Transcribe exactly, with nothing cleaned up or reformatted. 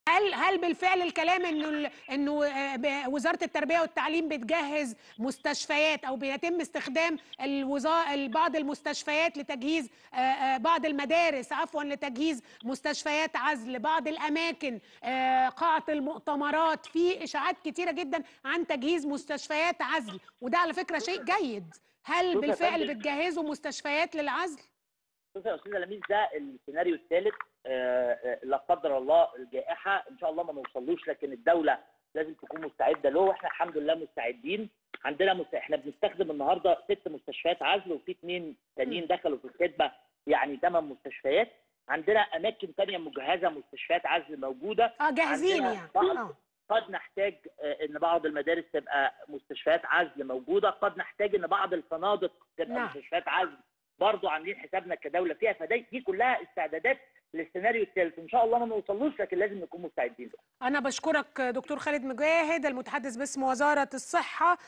هل هل بالفعل الكلام انه ال- انه آه، ب- وزاره التربيه والتعليم بتجهز مستشفيات او بيتم استخدام الوزاره بعض المستشفيات لتجهيز آه، آه، بعض المدارس عفوا لتجهيز مستشفيات عزل بعض الاماكن آه، قاعه المؤتمرات في اشاعات كتيره جدا عن تجهيز مستشفيات عزل وده على فكره شيء جيد. هل شوف يا بالفعل فندم، بتجهزوا مستشفيات للعزل؟ شوف يا استاذ لميس، ده السيناريو الثالث. آه، آه، لا قدر الله الجائحه ان شاء الله ما نوصلوش، لكن الدوله لازم تكون مستعده له، واحنا الحمد لله مستعدين. عندنا مست... احنا بنستخدم النهارده ست مستشفيات عزل، وفي اثنين تانيين دخلوا في الخدمه، يعني ثمان مستشفيات. عندنا اماكن ثانيه مجهزه مستشفيات عزل موجوده. اه جاهزين عندنا يعني. بعض اه قد نحتاج آه، ان بعض المدارس تبقى مستشفيات عزل موجوده، قد نحتاج ان بعض الفنادق تبقى نعم. مستشفيات عزل برضه عاملين حسابنا كدوله فيها. فدي دي كلها استعدادات للسيناريو الثالث، ان شاء الله ما نوصلوش، لكن لازم نكون مستعدين له. أنا بشكرك دكتور خالد مجاهد المتحدث باسم وزارة الصحة.